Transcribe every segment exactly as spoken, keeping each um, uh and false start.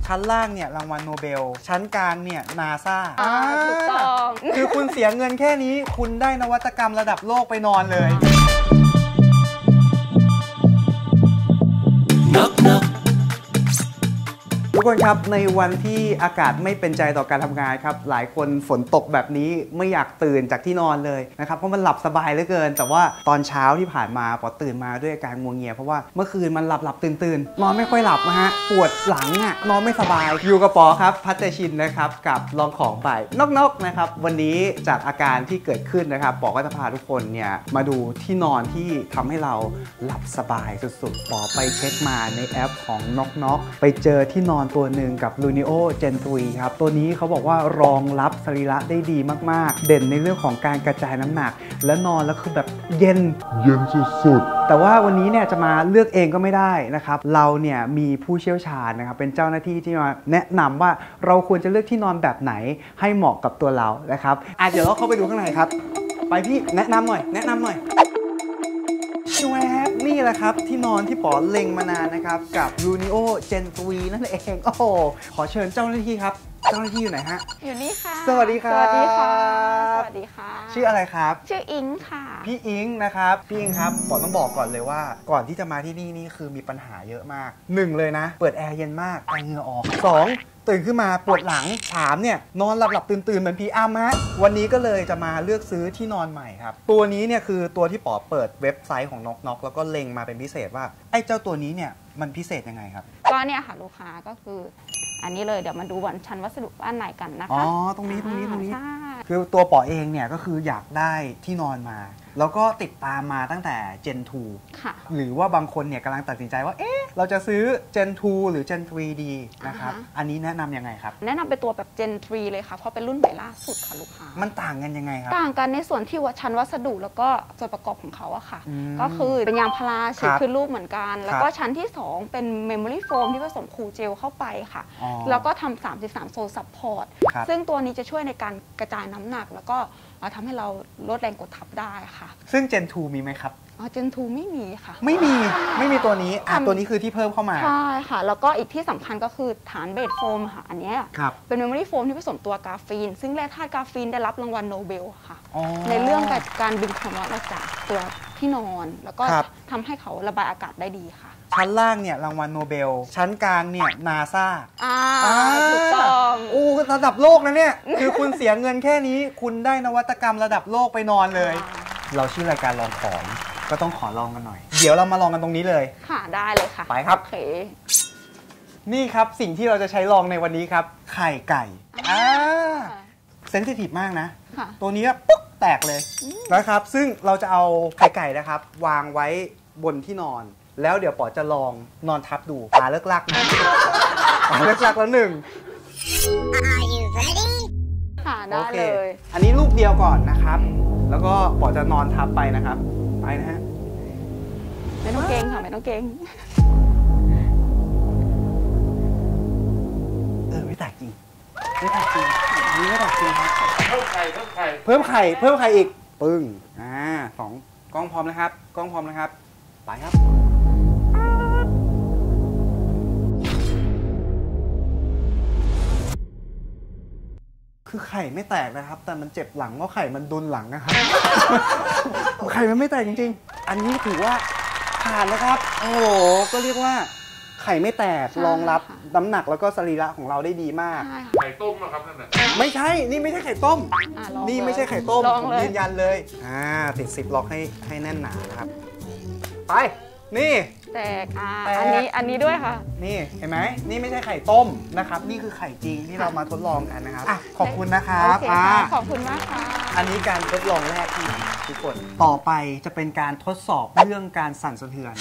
ชั้นล่างเนี่ยรางวัลโนเบลชั้นกลางเนี่ยนาซาถูกต้องคือคุณเสียเงินแค่นี้คุณได้นวัตกรรมระดับโลกไปนอนเลยทุกคนครับในวันที่อากาศไม่เป็นใจต่อการทำงานครับหลายคนฝนตกแบบนี้ไม่อยากตื่นจากที่นอนเลยนะครับเพราะมันหลับสบายเหลือเกินแต่ว่าตอนเช้าที่ผ่านมาปอตื่นมาด้วยอาการงัวเงียเพราะว่าเมื่อคืนมันหลับหลับตื่นตื่นนอนไม่ค่อยหลับนะฮะปวดหลังอ่ะนอนไม่สบายอยู่กับปอครับพัชชินนะครับกับลองของไปนกๆนะครับวันนี้จากอาการที่เกิดขึ้นนะครับปอก็จะพาทุกคนเนี่ยมาดูที่นอนที่ทำให้เราหลับสบายสุดๆปอไปเช็คมาในแอปของนกๆไปเจอที่นอนตัวหนึ่งกับ Lunio Gen ทรี ครับตัวนี้เขาบอกว่ารองรับสรีระได้ดีมากๆเด่นในเรื่องของการกระจายน้ำหนักและนอนแล้วคือแบบเย็นเย็นสุดๆแต่ว่าวันนี้เนี่ยจะมาเลือกเองก็ไม่ได้นะครับเราเนี่ยมีผู้เชี่ยวชาญนะครับเป็นเจ้าหน้าที่ที่มาแนะนำว่าเราควรจะเลือกที่นอนแบบไหนให้เหมาะกับตัวเรานะครับอ่ะเดี๋ยวเราเข้าไปดูข้างในครับไปพี่แนะนำหน่อยแนะนำหน่อยชวบนี่แหละครับที่นอนที่ป๋อเล็งมานานนะครับกับ Lunio Gen ทรี นั่นเองโอ้โหขอเชิญเจ้าหน้าที่ครับเจ้าหน้าที่อยู่ไหนฮะอยู่นี่ค่ะสวัสดีครับสวัสดีค่ะสวัสดีค่ะชื่ออะไรครับชื่ออิงค่ะพี่อิงนะครับพี่อิงครับป๋อต้องบอกก่อนเลยว่าก่อนที่จะมาที่นี่นี่คือมีปัญหาเยอะมากหนึ่งเลยนะเปิดแอร์เย็นมากไอเหงื่อออกสองตื่นขึ้นมาปวดหลังสามเนี่ยนอนหลับหลับตื่นตื่นเหมือนพีอัมฮะวันนี้ก็เลยจะมาเลือกซื้อที่นอนใหม่ครับตัวนี้เนี่ยคือตัวที่ป๋อเปิดเว็บไซต์ของน็อกน็อกแล้วก็เล็งมาเป็นพิเศษว่าไอ้เจ้าตัวนี้เนี่ยมันพิเศษยังไงครับก็เนี่ยค่ะลูกค้าก็คืออันนี้เลยเดี๋ยวมาดูวันชั้นวัสดุบ้านไหนกันนะคะอ๋อตรงนี้ตรงนี้ตรงนี้คือตัวป๋อเองเนี่ยก็คืออยากได้ที่นอนมาแล้วก็ติดตามมาตั้งแต่ Gen ทูค่ะหรือว่าบางคนเนี่ยกำลังตัดสินใจว่าเอ๊ะเราจะซื้อ Gen ทู หรือ Gen ทรี ดีนะครับอันนี้แนะนำยังไงครับแนะนำเป็นตัวแบบ Gen ทรีเลยค่ะเพราะเป็นรุ่นใหม่ล่าสุดค่ะลูกค้ามันต่างกันยังไงครับต่างกันในส่วนที่ว่าชั้นวัสดุแล้วก็ส่วนประกอบของเขาอะค่ะก็คือเป็นยางพาราฉีดขึ้นรูปเหมือนกันแล้วก็ชั้นที่สองเป็น Memory Foam ที่ผสมคูลเจลเข้าไปค่ะแล้วก็ทำสามสิบสามโซนซัพพอร์ตซึ่งตัวนี้จะช่วยในการกระจายน้ำหนักแล้วก็ทำให้เราลดแรงกดทับได้ค่ะซึ่ง Gen ทู มีไหมครับอ๋อ Gen ทูไม่มีค่ะไม่มีไม่มีตัวนี้อ่ะตัวนี้คือที่เพิ่มเข้ามาใช่ค่ะแล้วก็อีกที่สำคัญก็คือฐานเบสโฟมค่ะอันนี้เป็นเมมโมรี่โฟมที่ผสมตัวกราฟีนซึ่งแร่ธาตุกราฟีนได้รับรางวัลโนเบลค่ะในเรื่องการดึงความร้อนออกจากตัวที่นอนแล้วก็ทำให้เขาระบายอากาศได้ดีค่ะชั้นล่างเนี่ยรางวัลโนเบลชั้นกลางเนี่ยนาซาอ่าถูกต้องอู้ระดับโลกนะเนี่ยคือคุณเสียเงินแค่นี้คุณได้นวัตกรรมระดับโลกไปนอนเลยเราชื่อรายการลองของก็ต้องขอลองกันหน่อยเดี๋ยวเรามาลองกันตรงนี้เลยค่ะได้เลยค่ะไปครับโอเคนี่ครับสิ่งที่เราจะใช้ลองในวันนี้ครับไข่ไก่อ่าเซนซิทีฟมากนะตัวนี้ปุ๊บแตกเลยนะครับซึ่งเราจะเอาไข่ไก่นะครับวางไว้บนที่นอนแล้วเดี๋ยวป๋อจะลองนอนทับดูตาเลิกลักนะตาเลิกลักแล้วหนึ่งค่ะได้เลยอันนี้ลูกเดียวก่อนนะครับแล้วก็ป๋อจะนอนทับไปนะครับไปนะฮะไม่ต้องเกรงค่ะไม่ต้องเกรงเออไม่แตกจริงไม่แตกจริงนี่ไม่แตกจริงครับเพิ่มไข่เพิ่มไข่เพิ่มไข่เพิ่มไข่อีกปึ้งอ่าสองกล้องพร้อมนะครับกล้องพร้อมนะครับไปครับคือไข่ไม่แตกนะครับแต่มันเจ็บหลังเพราะไข่มันดุนหลังนะครับไข่มันไม่แตกจริงๆอันนี้ถือว่าผ่านนะครับโอ้โหก็เรียกว่าไข่ไม่แตกรองรับน้ำหนักแล้วก็สรีระของเราได้ดีมากไข่ต้มนะครับนั่นแหละไม่ใช่นี่ไม่ใช่ไข่ต้มนี่ไม่ใช่ไข่ต้มผมยืนยันเลยอ่าติดซิปล็อกให้ให้แน่นหนานะครับไปนี่แตกอ่าอันนี้อันนี้ด้วยค่ะนี่เห็นไหมนี่ไม่ใช่ไข่ต้มนะครับนี่คือไข่จริงที่เรามาทดลองกันนะครับขอบคุณนะครับขอบคุณมากค่ะอันนี้การทดลองแรกที่ทุกคนต่อไปจะเป็นการทดสอบเรื่องการสั่นสะเทือน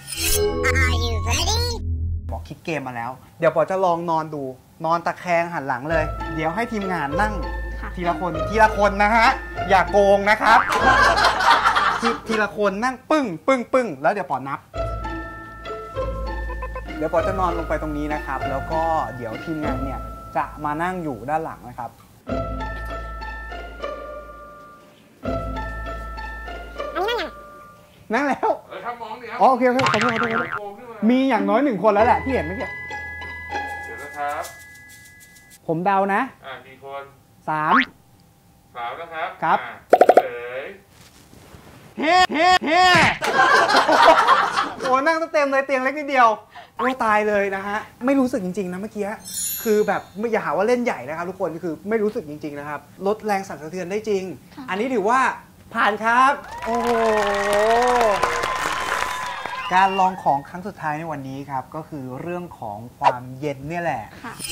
บอกคิดเกมมาแล้วเดี๋ยวปอจะลองนอนดูนอนตะแคงหันหลังเลยเดี๋ยวให้ทีมงานนั่งทีละคนทีละคนนะฮะอย่าโกงนะครับทีละคนนั่งปึ้งปึ้งปึ้งแล้วเดี๋ยวปอนับเดี๋ยวปอจะนอนลงไปตรงนี้นะครับแล้วก็เดี๋ยวทีมงานเนี่ยจะมานั่งอยู่ด้านหลังนะครับนั่งแล้วอ๋อโอเคโอเคขอโทษขอโทษมีอย่างน้อยหนึ่งคนแล้วแหละที่เห็นเมื่อกี้นะครับผมเดานะอ่ากี่คนสามสามนะครับครับอ่าเฉลยเฮ้เฮ้เฮ้โอ้นั่งเต็มเลยเตียงเล็กนิดเดียวโอ้ตายเลยนะฮะไม่รู้สึกจริงๆนะเมื่อกี้คือแบบไม่อย่าหาว่าเล่นใหญ่นะครับทุกคนคือไม่รู้สึกจริงๆนะครับลดแรงสั่นสะเทือนได้จริง อันนี้ถือว่าผ่านครับโอ้โหการลองของครั้งสุดท้ายในวันนี้ครับก็คือเรื่องของความเย็นเนี่ยแหละ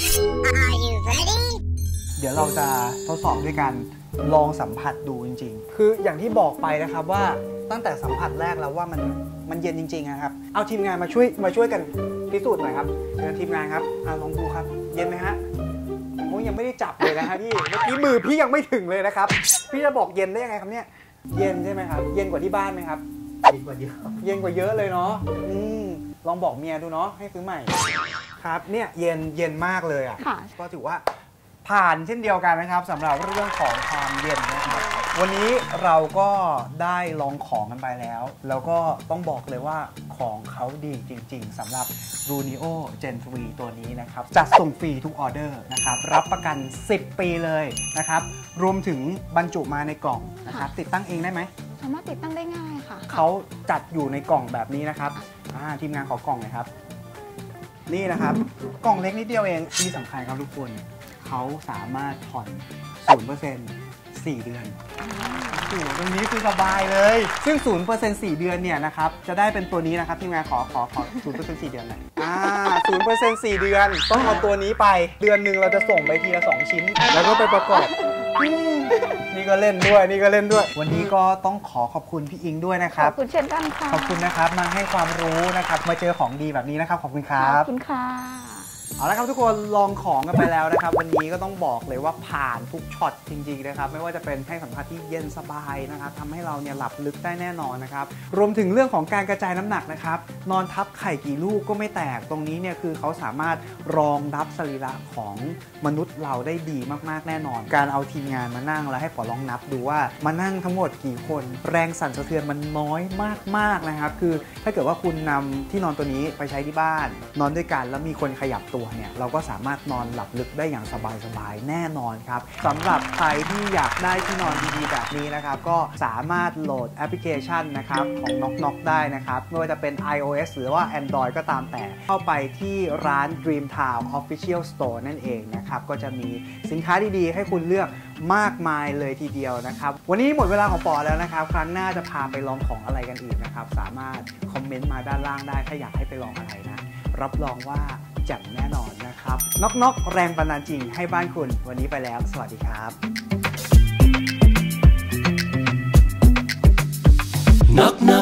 เดี๋ยวเราจะทดสอบด้วยกันลองสัมผัสดูจริงๆคืออย่างที่บอกไปนะครับว่าตั้งแต่สัมผัสแรกแล้วว่ามันมันเย็นจริงๆนะครับเอาทีมงานมาช่วยมาช่วยกันพิสูจน์หน่อยครับเชิญทีมงานครับอ่าลองดูครับเย็นไหมฮะโอ้ยังไม่ได้จับเลยนะฮะพี่เมื่อกี้มือพี่ยังไม่ถึงเลยนะครับพี่จะบอกเย็นได้ยังไงครับเนี่ยเย็นใช่ไหมครับเย็นกว่าที่บ้านไหมครับเย็นกว่าเยอะเย็นกว่าเยอะเลยเนาะอืมลองบอกเมียดูเนาะให้ซื้อใหม่ครับเนี่ยเย็นเย็นมากเลยอ่ะก็ถือว่าผ่านเช่นเดียวกันนะครับสำหรับเรื่องของความเย็นนะครับวันนี้เราก็ได้ลองของกันไปแล้วแล้วก็ต้องบอกเลยว่าของเขาดีจริงๆสำหรับ Runio Gen ทรี ตัวนี้นะครับจัดส่งฟรีทุกออเดอร์นะครับรับประกันสิบปีเลยนะครับรวมถึงบรรจุมาในกล่องนะครับติดตั้งเองได้ไหมสามารถติดตั้งได้ง่ายค่ะเขาจัดอยู่ในกล่องแบบนี้นะครับทีมงานขอกล่องหน่อยครับนี่นะครับกล่องเล็กนิดเดียวเองที่สำคัญครับทุกคนเขาสามารถผ่อน ศูนย์เปอร์เซ็นต์ สี่เดือนโอ้โหตรงนี้คือสบายเลยซึ่ง ศูนย์เปอร์เซ็นต์ สี่เดือนเนี่ยนะครับจะได้เป็นตัวนี้นะครับทีมงานขอขอขอ ศูนย์เปอร์เซ็นต์ สี่เดือนหน่อยอ่า ศูนย์เปอร์เซ็นต์ สี่เดือนต้องเอาตัวนี้ไปเดือนหนึ่งเราจะส่งไปทีละสองชิ้นแล้วก็ไปประกอบนี่ก็เล่นด้วยนี่ก็เล่นด้วยวันนี้ก็ต้องขอขอบคุณพี่อิงด้วยนะครับขอบคุณเช่นกันค่ะขอบคุณนะครับมาให้ความรู้นะครับมาเจอของดีแบบนี้นะครับขอบคุณครับขอบคุณค่ะเอาละครับทุกคนลองของกันไปแล้วนะครับวันนี้ก็ต้องบอกเลยว่าผ่านทุกช็อตจริงๆนะครับไม่ว่าจะเป็นให้สัมผัสที่เย็นสบายนะครับทำให้เราเนี่ยหลับลึกได้แน่นอนนะครับรวมถึงเรื่องของการกระจายน้ำหนักนะครับนอนทับไข่กี่ลูกก็ไม่แตกตรงนี้เนี่ยคือเขาสามารถรองรับสรีระของมนุษย์เราได้ดีมากๆแน่นอนการเอาทีมงานมานั่งแล้วให้ฝอลองนับดูว่ามานั่งทั้งหมดกี่คนแรงสั่นสะเทือนมันน้อยมากๆนะครับคือถ้าเกิดว่าคุณนำที่นอนตัวนี้ไปใช้ที่บ้านนอนด้วยกันแล้วมีคนขยับตัวเนี่ยเราก็สามารถนอนหลับลึกได้อย่างสบายๆแน่นอนครับสำหรับใครที่อยากได้ที่นอนดีๆแบบนี้นะครับก็สามารถโหลดแอปพลิเคชันนะครับของ น็อก น็อก ได้นะครับไม่ว่าจะเป็น iOS หรือว่า Android ก็ตามแต่เข้าไปที่ร้าน Dream Town Official Store นั่นเองนะครับก็จะมีสินค้าดีๆให้คุณเลือกมากมายเลยทีเดียวนะครับวันนี้หมดเวลาของปอแล้วนะครับครั้งหน้าจะพาไปลองของอะไรกันอีกนะครับสามารถคอมเมนต์มาด้านล่างได้ถ้าอยากให้ไปลองอะไรนะรับรองว่าแจ่มแน่นอนนะครับน็อกน็อกแรงบันดาลจริงให้บ้านคุณวันนี้ไปแล้วสวัสดีครับน็อกน็อก